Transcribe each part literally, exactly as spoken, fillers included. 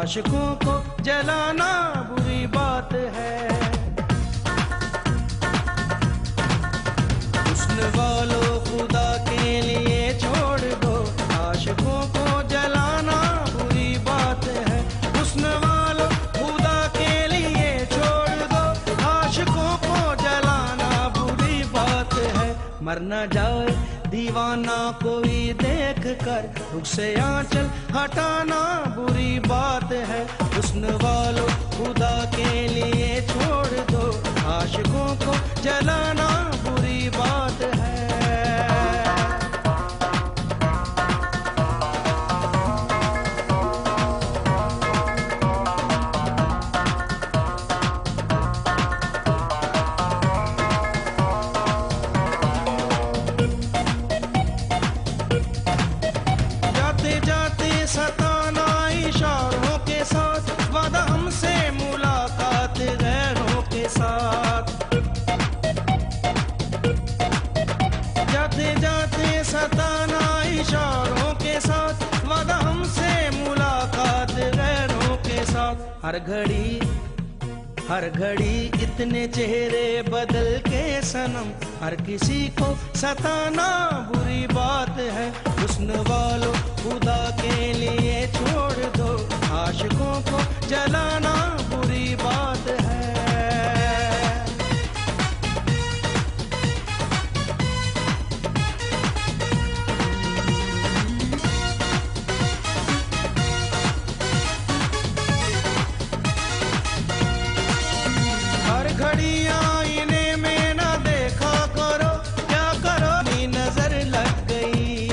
आशिकों को जलाना बुरी बात है। हुस्न वालों खुदा के लिए छोड़ दो, आशिकों को जलाना बुरी बात है। हुस्न वालों खुदा के लिए छोड़ दो, आशिकों को जलाना बुरी बात है। मर न जाए दीवाना कोई देख कर, रुख से आंचल हटाना बुरी बात है। हुस्न वालों खुदा के लिए छोड़ दो, आशिकों को जलाना बुरी बात है। सताना इशारों के साथ, वादा हमसे मुलाकात गैरों के साथ। जाते जाते सताना इशारों के साथ, वादा हमसे मुलाकात गैरों के साथ। हर घड़ी हर घड़ी इतने चेहरे बदल के सनम, हर किसी को सताना बुरी बात है। हुस्न वालों खुदा के लिए छोड़ दो, आशिकों को जलाना बुरी बात है। हर घड़ी आईने में ना देखा करो, क्या करो नी नजर लग गई।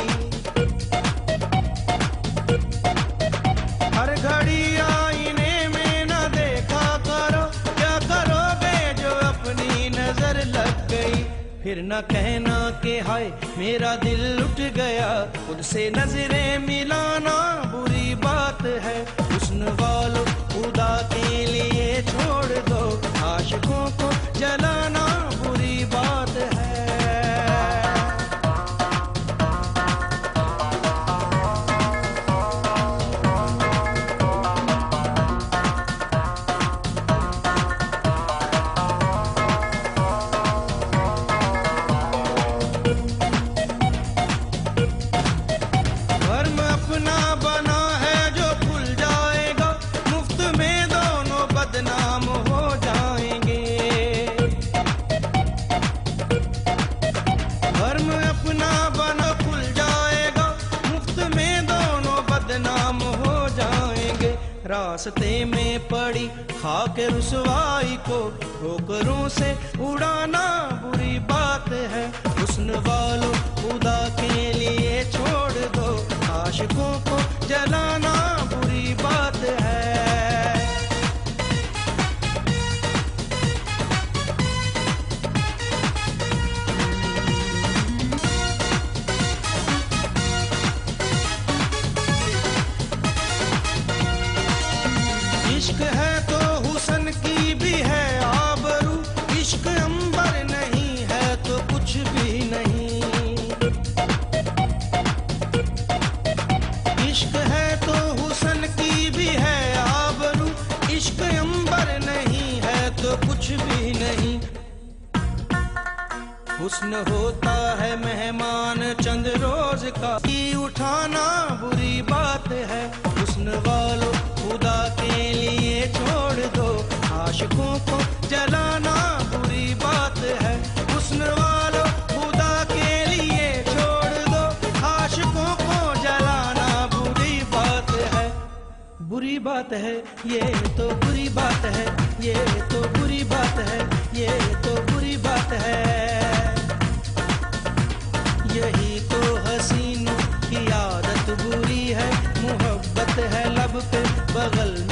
हर घड़ी आईने में ना देखा करो, क्या करोगे जो अपनी नजर लग गई। फिर न कहना कि हाय मेरा दिल उठ गया, खुद से नजरें मिलाना बुरी बात है। हुस्न वालों खुदा के लिए छोड़ दो, आशिकों को जलाना बुरी बात है। धर्म अपना बना है जो खुल जाएगा, मुफ्त में दोनों बदनाम हो जाएंगे। धर्म अपना बना खुल जाएगा, मुफ्त में दोनों बदनाम हो जाएंगे। रास्ते में पड़ी खाक रुसवाई को ठोकरों से उड़ाना बुरी बात है। हुस्न वालों खुदा के लिए छोड़ दो, आशिकों को जलाना बुरी बात है। इश्क है तो हुस्न की भी है आबरू, इश्क अंबर नहीं है तो कुछ भी नहीं। इश्क है तो हुस्न की भी है आबरू, इश्क अंबर नहीं है तो कुछ भी नहीं। हुस्न होता है मेहमान चंद रोज का, की उठाना बुरी बात है। हुस्न वालों खुदा के लिए छोड़ दो, आशिकों को जलाना बुरी बात है। हुस्न वालों खुदा के लिए छोड़ दो, आशिकों को जलाना बुरी बात है। बुरी बात है ये तो बुरी बात है, ये तो बुरी बात है, ये तो बुरी बात है। यही तो हसीनों की आदत बुरी है, मोहब्बत है लब पे बगल